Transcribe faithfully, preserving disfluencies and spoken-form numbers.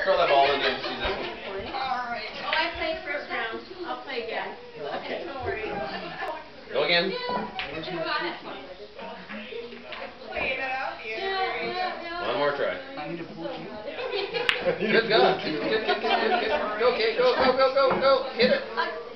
throw that ball in there and see this one. Alright. Oh, I played first round. I'll play again. Okay. Don't worry. Go again. You got it. Clean it up. Yeah. One more try. I need to pull you. Good go. Good, good, good, good, good. Go, okay, go, go, go, go, go. Hit it.